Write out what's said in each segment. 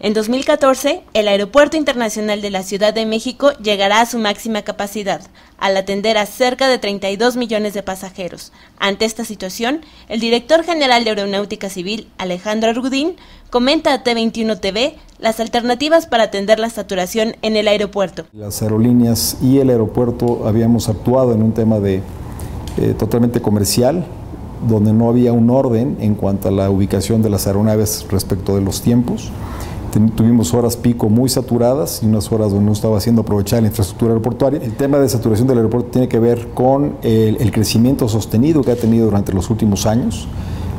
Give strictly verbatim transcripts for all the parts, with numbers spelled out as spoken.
En dos mil catorce, el Aeropuerto Internacional de la Ciudad de México llegará a su máxima capacidad, al atender a cerca de treinta y dos millones de pasajeros. Ante esta situación, el director general de Aeronáutica Civil, Alejandro Argudín, comenta a T veintiuno T V las alternativas para atender la saturación en el aeropuerto. Las aerolíneas y el aeropuerto habíamos actuado en un tema de eh, totalmente comercial, donde no había un orden en cuanto a la ubicación de las aeronaves respecto de los tiempos. Tuvimos horas pico muy saturadas y unas horas donde no estaba siendo aprovechada la infraestructura aeroportuaria. El tema de saturación del aeropuerto tiene que ver con el, el crecimiento sostenido que ha tenido durante los últimos años.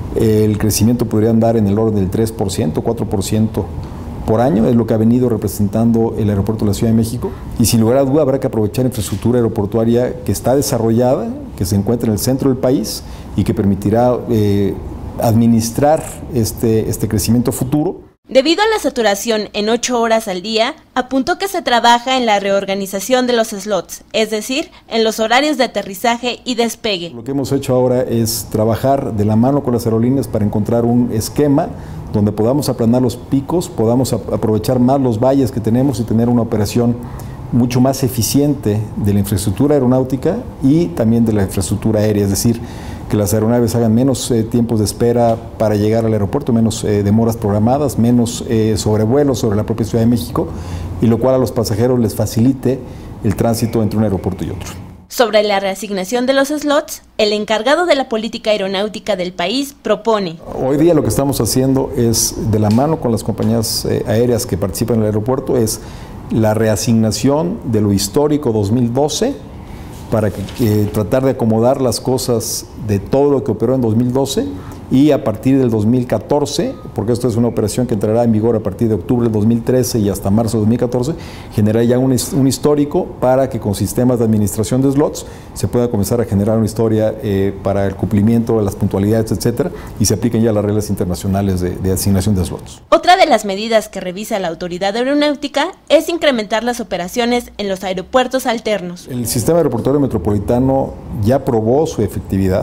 El crecimiento podría andar en el orden del tres por ciento, cuatro por ciento por año, es lo que ha venido representando el aeropuerto de la Ciudad de México. Y sin lugar a duda habrá que aprovechar infraestructura aeroportuaria que está desarrollada, que se encuentra en el centro del país y que permitirá eh, administrar este, este crecimiento futuro. Debido a la saturación en ocho horas al día, apuntó que se trabaja en la reorganización de los slots, es decir, en los horarios de aterrizaje y despegue. Lo que hemos hecho ahora es trabajar de la mano con las aerolíneas para encontrar un esquema donde podamos aplanar los picos, podamos aprovechar más los valles que tenemos y tener una operación mucho más eficiente de la infraestructura aeronáutica y también de la infraestructura aérea, es decir, que las aeronaves hagan menos eh, tiempos de espera para llegar al aeropuerto, menos eh, demoras programadas, menos eh, sobrevuelos sobre la propia Ciudad de México, y lo cual a los pasajeros les facilite el tránsito entre un aeropuerto y otro. Sobre la reasignación de los slots, el encargado de la política aeronáutica del país propone. Hoy día lo que estamos haciendo es, de la mano con las compañías eh, aéreas que participan en el aeropuerto, es la reasignación de lo histórico dos mil doce para que, eh, tratar de acomodar las cosas de todo lo que operó en dos mil doce y a partir del dos mil catorce, porque esto es una operación que entrará en vigor a partir de octubre del dos mil trece y hasta marzo de dos mil catorce, generar ya un, un histórico para que con sistemas de administración de slots se pueda comenzar a generar una historia eh, para el cumplimiento de las puntualidades, etcétera, y se apliquen ya las reglas internacionales de, de asignación de slots. Otra de las medidas que revisa la Autoridad Aeronáutica es incrementar las operaciones en los aeropuertos alternos. El sistema aeroportuario metropolitano ya probó su efectividad.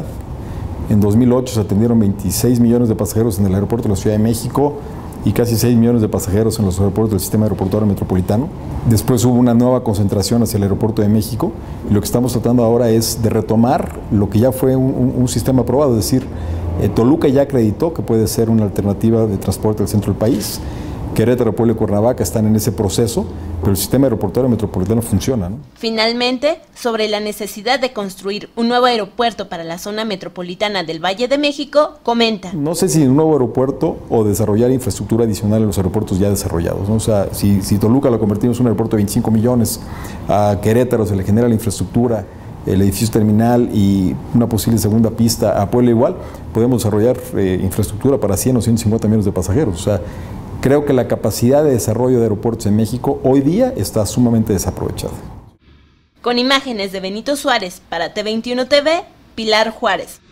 En dos mil ocho se atendieron veintiséis millones de pasajeros en el aeropuerto de la Ciudad de México y casi seis millones de pasajeros en los aeropuertos del sistema aeroportuario metropolitano. Después hubo una nueva concentración hacia el aeropuerto de México y lo que estamos tratando ahora es de retomar lo que ya fue un, un, un sistema aprobado, es decir, eh, Toluca ya acreditó que puede ser una alternativa de transporte al centro del país. Querétaro, Puebla y Cuernavaca están en ese proceso, pero el sistema aeroportuario metropolitano funciona, ¿no? Finalmente, sobre la necesidad de construir un nuevo aeropuerto para la zona metropolitana del Valle de México, comenta. No sé si un nuevo aeropuerto o desarrollar infraestructura adicional en los aeropuertos ya desarrollados, ¿no? O sea, si, si Toluca lo convertimos en un aeropuerto de veinticinco millones, a Querétaro se le genera la infraestructura, el edificio terminal y una posible segunda pista, a Puebla igual, podemos desarrollar eh, infraestructura para cien o ciento cincuenta millones de pasajeros. O sea, creo que la capacidad de desarrollo de aeropuertos en México hoy día está sumamente desaprovechada. Con imágenes de Benito Suárez para T veintiuno T V, Pilar Juárez.